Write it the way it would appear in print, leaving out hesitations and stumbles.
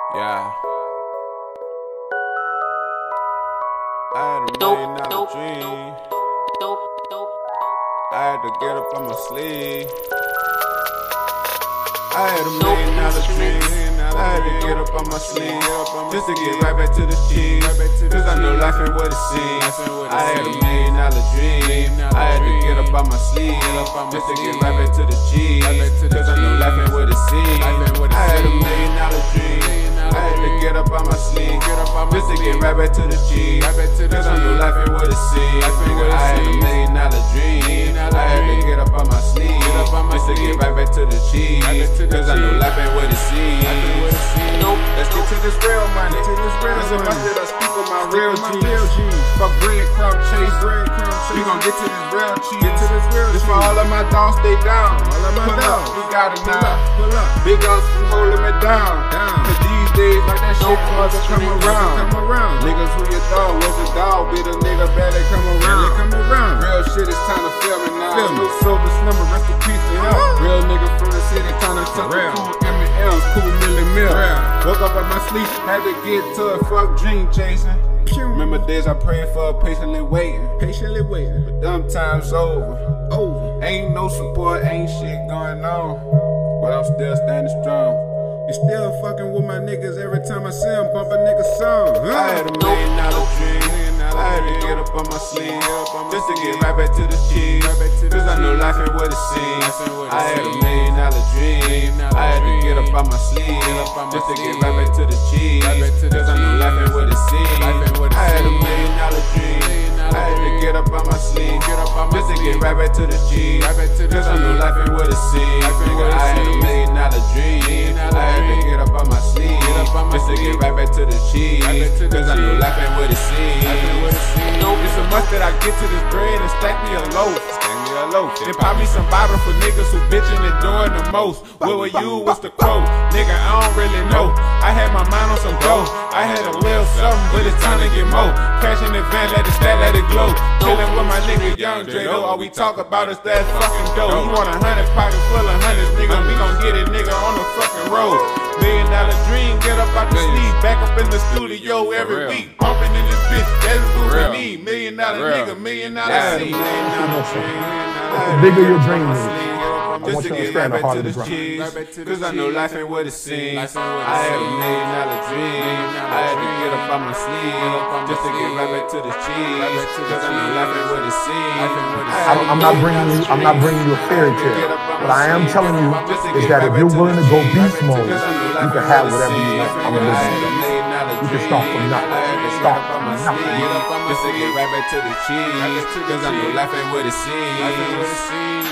Yeah. I had a $1 million dream. I had to get up on my sleeve. I had a $1 million dream. I had to get up on my sleeve just to get right back to the cheese. Cause I know life ain't what it seems. I had a $1 million dream. I had to get up on my sleeve just to get right back to the cheese. Cause I know life ain't what it seems. I had a $1 million dream. I had to get up on my sleeve just to get right back to the cheese. Cause I know life ain't what it seems. I had a $1 million dream. I had to get up on my sleeve just to get right back to the cheese. Cause I know life ain't what it seems. Let's get to this real money. Listen, I said I speak on my real G's. Fuck breadcrumb chase. We gon' get to this real cheese. This for all of my dogs, stay down. Pull up, we got it now. Big ups from holding me down. Cause these days, like that shit mother come around. Niggas who you thought was a dog, be the nigga better come around. Real shit is time to feel me now. No silver slumber, rest in peace to him. Real nigga from the city, time to tuck the cool M&M's, cool Millie Mill. Woke up out my sleep, had to get to a fuck dream chasing. Remember days I prayed for, patiently waiting. But them times over. Ain't no support, ain't shit going on. But I'm still standing strong. You still fucking with my niggas every time I see them bump a nigga song. I had a $1 million dream. I had to get up on my sleeve just to get right back to the cheese. Cause I know life ain't what it seems. I had a $1 million dream. I had to get up on my sleeve just to get right back to the cheese. Cause I know life ain't what it seems. I had a $1 million dream. I had to get up on my sleeve just to get right back to the cheese. Cause I know life ain't what it seems. I had a $1 million dream. I had to get up on my sleeve just to get right back to the cheese. Cause I know life ain't what it seems. It's a must that I get to this bread and stack me a loaf. Then pop me some bottle for niggas who bitchin' and doing the most. Where were you? What's the quote? Nigga, I don't really know. I had my mind on some dough. I had a little something, but it's time to get more. Cash in the van, let it stack, let it glow. Chillin' with my nigga Young Drado. All we talk about is that fucking dough. He want 100 pockets full of hundreds, nigga. We gon' get it, nigga, on the fucking road. $1 million dream, get up out the sleeve, back up in the studio every week, bumping in this bitch. That's what we need. $1 million nigga, $1 million seed. The bigger your dream is, I just want to you to get stand right the back harder to the the grind. cheese. Cause I know life ain't what it seems. I had a $1 million dream. I had to get up on my sleeve just to get right back to the cheese. Cause I know life ain't what it seems. I'm not bringing you a fairy tale. What I am telling you is that if you're willing to go beast mode, you can have whatever you want. I'm gonna listen. You can start from nothing. Just to get right back to the cheese. Cause I know life ain't what it seems.